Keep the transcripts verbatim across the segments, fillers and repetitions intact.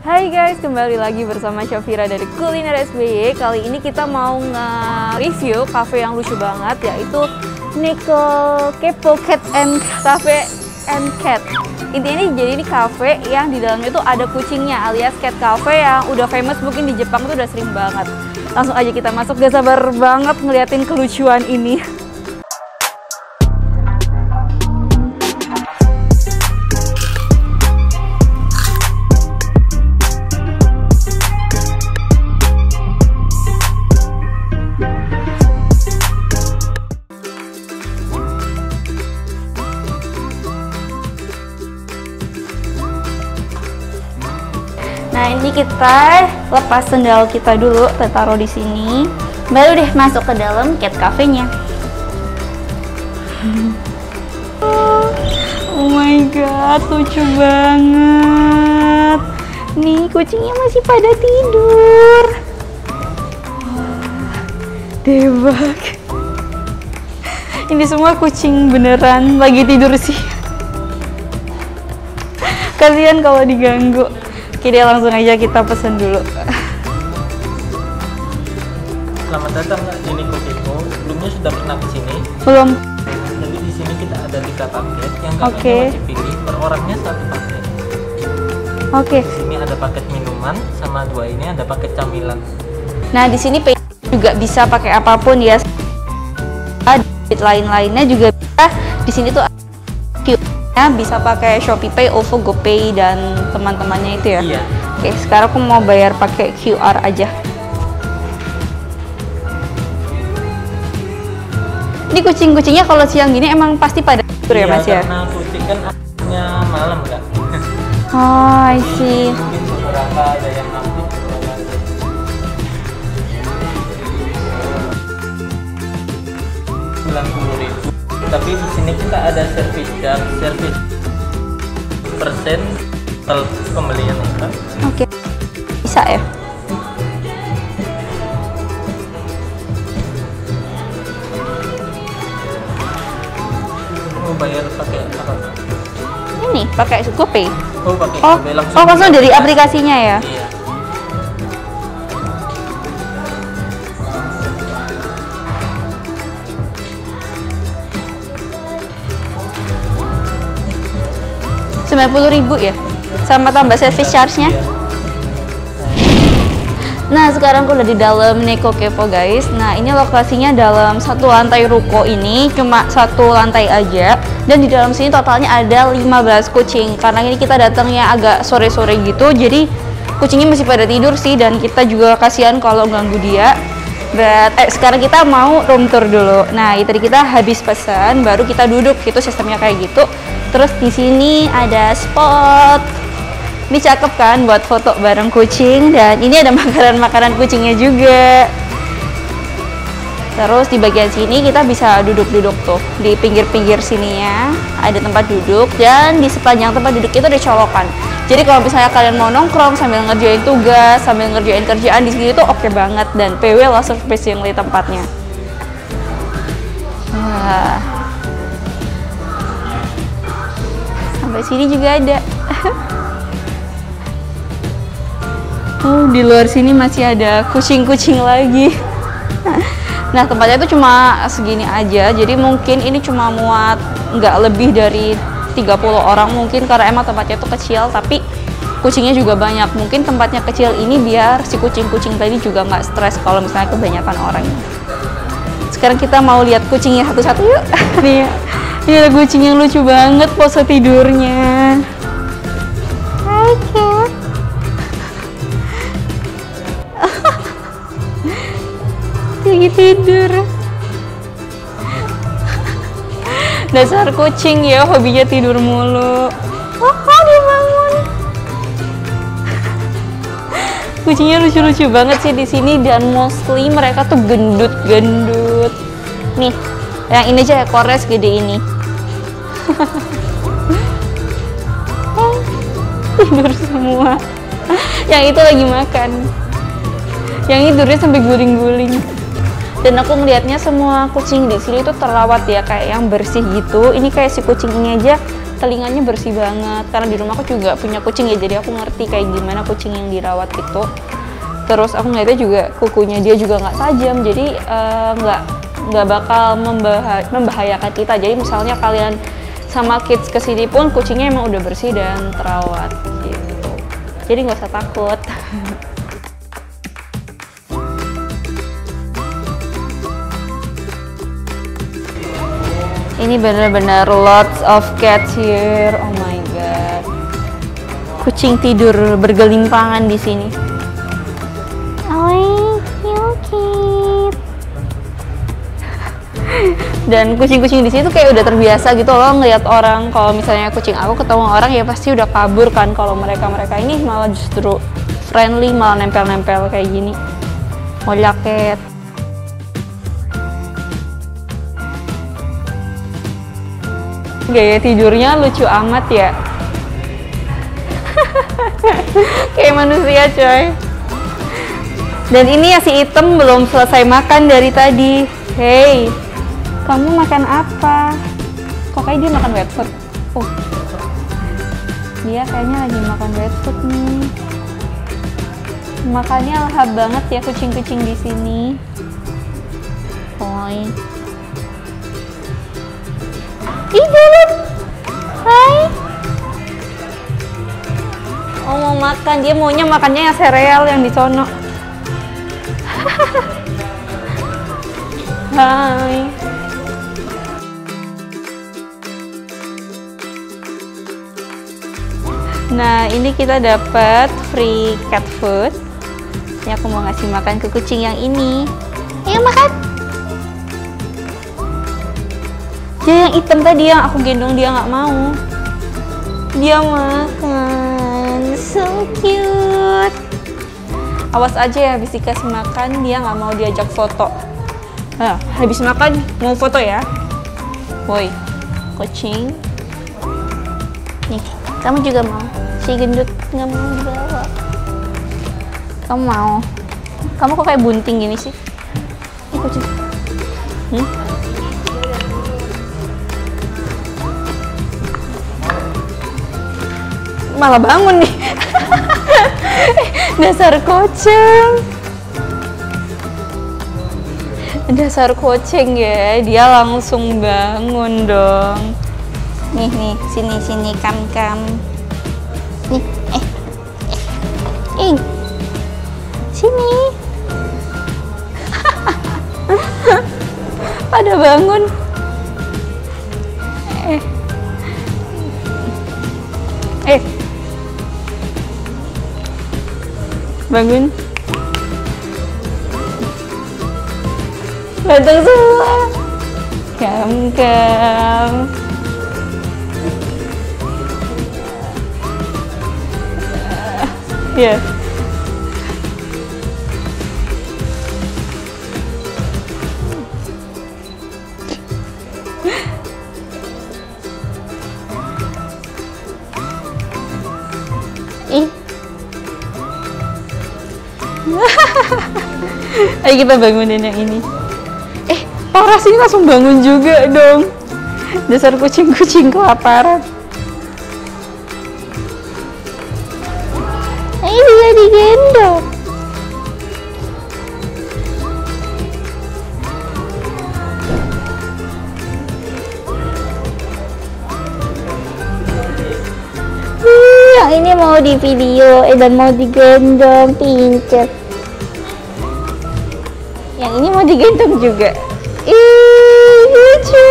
Hai guys, kembali lagi bersama Syafira dari Kuliner S B Y. Kali ini kita mau nge-review cafe yang lucu banget, yaitu Neko Kepo Cat and Cafe and Cat. Intinya ini jadi ini cafe yang di dalamnya itu ada kucingnya, alias cat cafe yang udah famous mungkin di Jepang tuh udah sering banget. Langsung aja kita masuk, gak sabar banget ngeliatin kelucuan ini. Nah, ini kita lepas sendal kita dulu, kita taruh di sini. Baru deh masuk ke dalam cat cafe-nya. Oh my god, lucu banget. Nih, kucingnya masih pada tidur. Debak. Ini semua kucing beneran lagi tidur sih. Kasihan kalau diganggu. Oke deh, langsung aja kita pesen dulu. Selamat datang di Neko Kepo. Sebelumnya sudah pernah ke sini? Belum. Jadi di sini kita ada tiga paket yang kalian Oke. wajib pilih per orangnya satu paket. Oke. Di sini ada paket minuman, sama dua ini ada paket camilan. Nah, di sini pay juga bisa pakai apapun ya. Lain-lainnya juga bisa. Di sini tuh Q R-nya bisa pakai Shopee Pay, OVO, GoPay dan teman-temannya itu ya. Iya. Oke, sekarang aku mau bayar pakai Q R aja. Ini kucing-kucingnya kalau siang gini emang pasti pada tidur ya, Iya, Mas ya? karena kucing kan aktifnya malam kan. Oh, I see. Mungkin beberapa ada yang aktif, beberapa ada. sembilan puluh ribu. Tapi di sini kita ada service charge, service persen total pembelian kan. Oke. Bisa ya? Mau bayar pakai apa? Ini pakai GoPay. Oh, pakai Oh, GoPay langsung. oh langsung dari di aplikasinya ya? Iya. sembilan puluh ribu ya? Sama tambah service charge-nya? Nah, sekarang aku udah di dalam Neko Kepo guys. Nah, ini lokasinya dalam satu lantai ruko ini, cuma satu lantai aja. Dan di dalam sini totalnya ada lima belas kucing. Karena ini kita datangnya agak sore-sore gitu, jadi kucingnya masih pada tidur sih. Dan kita juga kasihan kalau ganggu dia. But, eh, sekarang kita mau room tour dulu. Nah, itu tadi kita habis pesan, baru kita duduk. Itu sistemnya kayak gitu. Terus di sini ada spot. Ini cakep kan buat foto bareng kucing, dan ini ada makanan-makanan kucingnya juga. Terus di bagian sini kita bisa duduk-duduk tuh. Di pinggir-pinggir sininya ada tempat duduk, dan di sepanjang tempat duduk itu ada colokan. Jadi kalau misalnya kalian mau nongkrong sambil ngerjain tugas, sambil ngerjain kerjaan di sini tuh oke banget, dan P W lah sufficiently tempatnya. Wah. Sampai sini juga ada. Oh, di luar sini masih ada kucing-kucing lagi. Nah, tempatnya itu cuma segini aja, jadi mungkin ini cuma muat nggak lebih dari tiga puluh orang mungkin, karena emang tempatnya itu kecil, tapi kucingnya juga banyak. Mungkin tempatnya kecil ini biar si kucing-kucing tadi juga nggak stres kalau misalnya kebanyakan orang. Sekarang kita mau lihat kucingnya satu-satu yuk. Nih, ini ada kucing yang lucu banget pose tidurnya. Hai, Cat. Lagi tidur. Dasar kucing ya, hobinya tidur mulu. Oh, dia bangun. Kucingnya lucu-lucu banget sih di sini, dan mostly mereka tuh gendut-gendut. Nih, yang ini aja ekornya segede ini. Tidur semua. Yang itu lagi makan. Yang ini tidurnya sampai guling-guling. Dan aku ngelihatnya semua kucing di sini tuh terawat ya, kayak yang bersih gitu. Ini kayak si kucing ini aja telinganya bersih banget. Karena di rumahku juga punya kucing ya, jadi aku ngerti kayak gimana kucing yang dirawat itu. Terus aku ngeliatnya juga kukunya dia juga nggak tajam, jadi nggak uh, nggak bakal membah membahayakan kita. Jadi misalnya kalian sama kids kesini pun kucingnya emang udah bersih dan terawat gitu. Jadi nggak usah takut. Ini benar-benar lots of cats here. Oh my god. Kucing tidur bergelimpangan di sini. Oh, cute. Dan kucing-kucing di sini tuh kayak udah terbiasa gitu loh ngeliat orang. Kalau misalnya kucing aku ketemu orang ya pasti udah kabur kan. Kalau mereka-mereka ini malah justru friendly, malah nempel-nempel kayak gini. Mau jaket. Gaya tidurnya lucu amat ya. Kayak manusia coy. Dan ini ya si Item belum selesai makan dari tadi. Hey, kamu makan apa? Kok kayak dia makan wet food? Oh, dia kayaknya lagi makan wet food nih. Makannya lahap banget ya kucing-kucing di sini. Oi. Ih, jalan. Hai. Oh, mau makan. Dia maunya makannya yang sereal yang di sono. Hai. Nah, ini kita dapat free cat food. Ini aku mau ngasih makan ke kucing yang ini. Ayo makan. Dia yang hitam tadi yang aku gendong dia nggak mau. Dia makan, so cute. Awas aja ya, habis dikasih makan dia nggak mau diajak foto. Nah, habis makan mau foto ya. Woi, kucing. Nih, kamu juga mau? Si gendut nggak mau dibawa. Kamu mau? Kamu kok kayak bunting gini sih? Ini kucing. Hmm? Malah bangun nih. Dasar kucing. Dasar kucing ya, dia langsung bangun dong. Nih nih, sini sini kam kam. Nih, eh, eh, eh. Sini. Pada bangun. Eh. Eh. Bangun. Datang semua. Kam kam. Ya. Yeah. Ih. Ayo kita bangunin yang ini. Eh, Paras ini langsung bangun juga dong. Dasar kucing-kucing kelaparan. Ini bisa digendong. Hmm, yang ini mau di video eh, dan mau digendong, pincer. Yang ini mau digendong juga. Ih, lucu.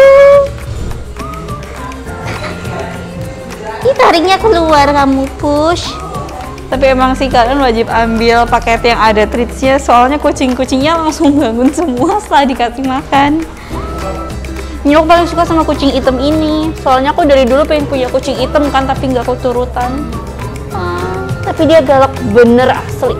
Ih, tariknya keluar kamu, push. Tapi emang sih kalian wajib ambil paket yang ada treatsnya, soalnya kucing-kucingnya langsung bangun semua setelah dikasih makan. Ini aku paling suka sama kucing hitam ini, soalnya aku dari dulu pengen punya kucing hitam kan, tapi nggak keturutan. Ah, tapi dia galak bener asli.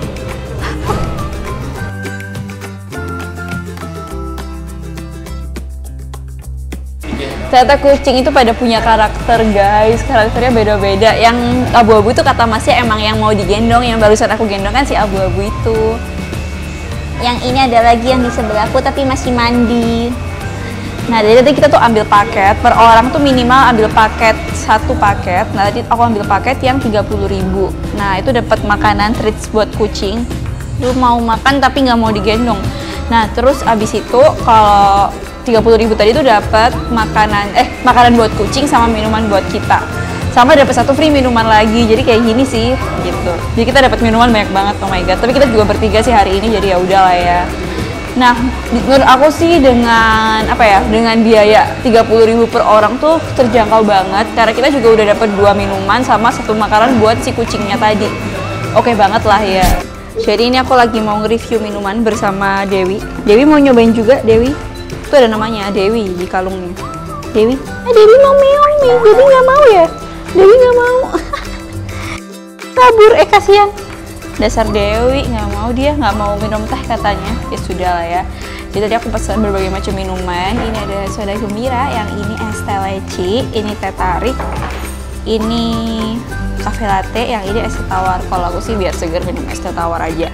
Ternyata kucing itu pada punya karakter guys, karakternya beda-beda. Yang abu-abu itu kata masnya emang yang mau digendong, yang barusan aku gendong kan si abu-abu itu. Yang ini ada lagi yang di sebelah aku tapi masih mandi. Nah, jadi tadi kita tuh ambil paket, per orang tuh minimal ambil paket satu paket. Nah, tadi aku ambil paket yang tiga puluh ribu. Nah, itu dapat makanan treats buat kucing. Lu mau makan tapi nggak mau digendong. Nah, terus abis itu kalau tiga puluh ribu tadi tuh dapat makanan eh makanan buat kucing sama minuman buat kita. Sama dapat satu free minuman lagi. Jadi kayak gini sih gitu. Jadi kita dapat minuman banyak banget. Oh my god. Tapi kita juga bertiga sih hari ini, jadi ya udahlah ya. Nah, menurut aku sih dengan apa ya, dengan biaya tiga puluh ribu per orang tuh terjangkau banget karena kita juga udah dapat dua minuman sama satu makanan buat si kucingnya tadi. Oke banget lah ya. Jadi ini aku lagi mau nge-review minuman bersama Dewi. Dewi mau nyobain juga, Dewi. Itu ada namanya Dewi di kalungnya. Dewi, eh Dewi mau meong nih. Dewi nggak mau ya? Dewi nggak mau. Kabur, eh kasihan. Dasar Dewi nggak mau, dia nggak mau minum teh katanya. Ya sudah lah ya. Jadi tadi aku pesan berbagai macam minuman. Ini ada soda gembira, yang ini es teh leci, ini teh tarik, ini cafe latte, yang ini es teh tawar. Kalau aku sih biar seger minum es teh tawar aja.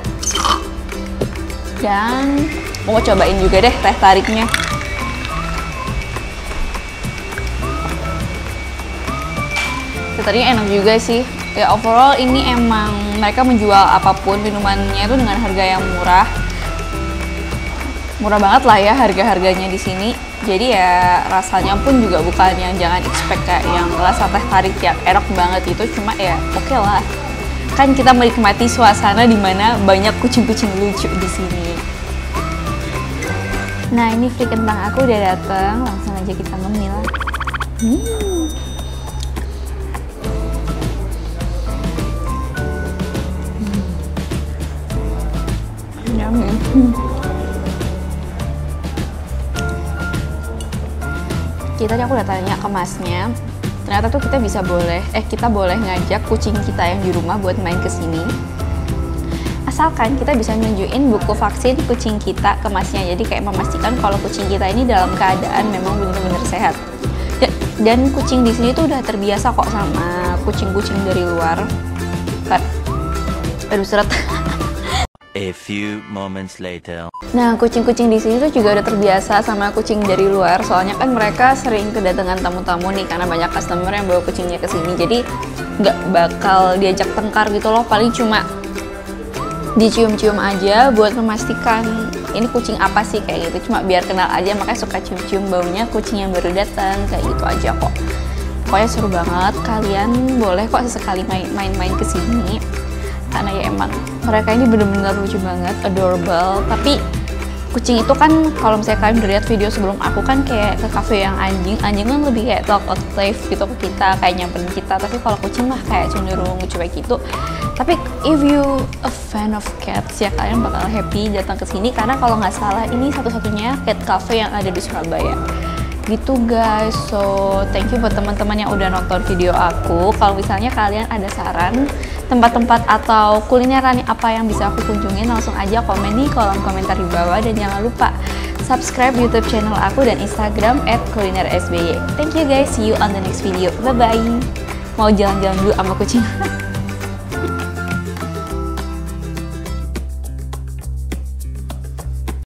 Dan mau cobain juga deh teh tariknya. Teh tariknya enak juga sih. Ya overall ini emang mereka menjual apapun minumannya itu dengan harga yang murah, murah banget lah ya harga-harganya di sini. Jadi ya rasanya pun juga bukan yang jangan expect kayak yang rasa teh tarik yang enak banget itu, cuma ya oke okay lah. Kan kita menikmati suasana di mana banyak kucing-kucing lucu di sini. Nah ini free kentang aku udah datang, langsung aja kita ngemil. Hmm. Kita tadi aku udah tanya ke masnya, ternyata tuh kita bisa boleh, eh kita boleh ngajak kucing kita yang di rumah buat main ke sini. Asalkan kita bisa nunjukin buku vaksin kucing kita ke masnya, jadi kayak memastikan kalau kucing kita ini dalam keadaan memang benar-benar sehat. Dan kucing di sini tuh udah terbiasa kok sama kucing-kucing dari luar. Kan, aduh seret. A few moments later. Nah, kucing-kucing di sini tuh juga udah terbiasa sama kucing dari luar. Soalnya kan mereka sering kedatangan tamu-tamu nih karena banyak customer yang bawa kucingnya ke sini. Jadi nggak bakal diajak tengkar gitu loh. Paling cuma dicium-cium aja buat memastikan ini kucing apa sih kayak gitu. Cuma biar kenal aja, makanya suka cium-cium baunya kucing yang baru datang kayak gitu aja kok. Pokoknya seru banget. Kalian boleh kok sesekali main-main ke sini. Karena ya emang mereka ini bener-bener lucu banget, adorable. Tapi kucing itu kan kalau misalnya kalian udah lihat video sebelum aku kan kayak ke cafe yang anjing, anjing kan lebih kayak talk active gitu ke kita, kayak nyamperin kita. Tapi kalau kucing mah kayak cenderung cuek gitu. Tapi if you a fan of cats ya kalian bakal happy datang ke sini karena kalau nggak salah ini satu-satunya cat cafe yang ada di Surabaya. Gitu guys, so thank you buat teman-teman yang udah nonton video aku. Kalau misalnya kalian ada saran tempat-tempat atau kulineran apa yang bisa aku kunjungin, langsung aja komen di kolom komentar di bawah. Dan jangan lupa subscribe YouTube channel aku dan Instagram at kuliner S B Y. Thank you guys, see you on the next video. Bye bye. Mau jalan-jalan dulu sama kucing.